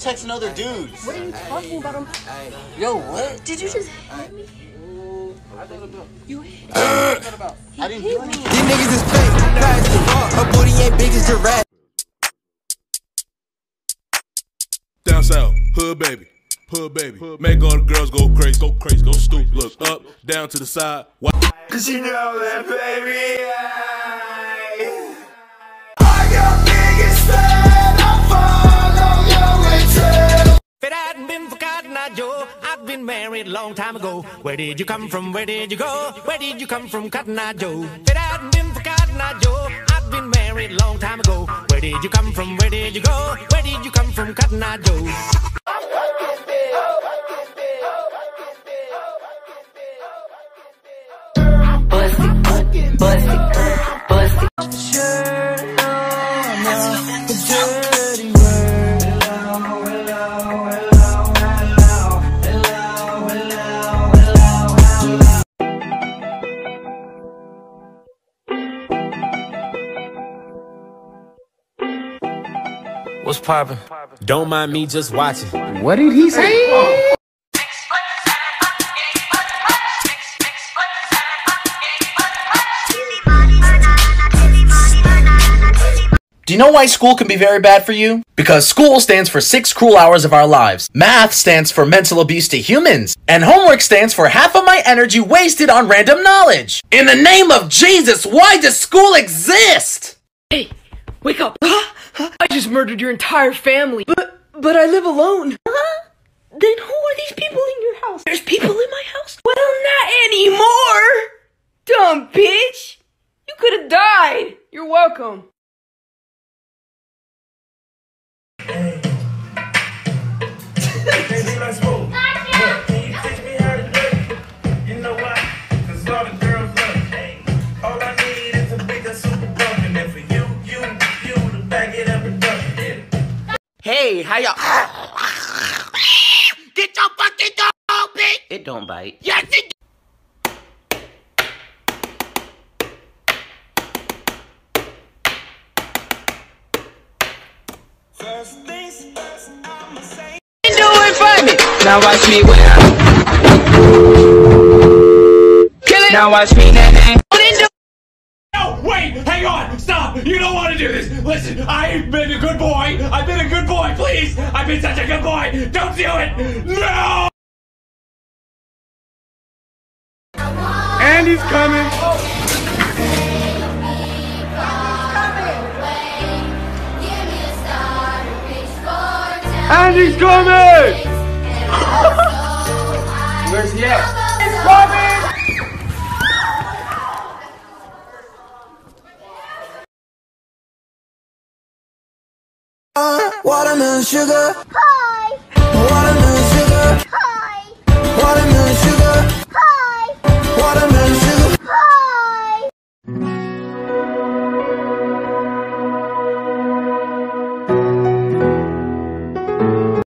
texting other dudes. What are you talking about? Yo, what? Did you just hit me? You hit me. I didn't do anything. These niggas is fake. Guys, the rock. Her booty ain't big as giraffe. Down south, hood baby. Hood baby. Make all the girls go crazy, go stupid. Look up, down to the side. Cause you know that, baby. I got biggest fan. I follow your return. If it hadn't been for Cotton Eye Joe, I'd been married a long time ago. Where did you come from? Where did you go? Where did you come from, Cotton Eye Joe? If it hadn't been for Cotton Eye Joe, I'd been married a long time ago. Where did you come from? Where did you go? Where did you come from, Cotton Eye Joe? What's poppin'? Don't mind me just watching. What did he say? Do you know why school can be very bad for you? Because school stands for 6 cruel hours of our lives. Math stands for mental abuse to humans. And homework stands for half of my energy wasted on random knowledge. In the name of Jesus, why does school exist? Hey, wake up. I just murdered your entire family. But I live alone. Then who are these people in your house? There's people in my house? Well, not anymore. Dumb bitch. You could have died. You're welcome. Hey, how y'all? Get your fucking dog, bitch! It don't bite. Yes, it First things first, I'ma say. Do it for me. Now watch me win. Kill it. Now watch me nay. No, wait, hang on, stop, you don't want to do this. Listen, I've been a good boy, please. I've been such a good boy, don't do it, no! And he's coming. And he's coming! Where's he at? He's coming! Watermelon sugar. Hi. Watermelon sugar.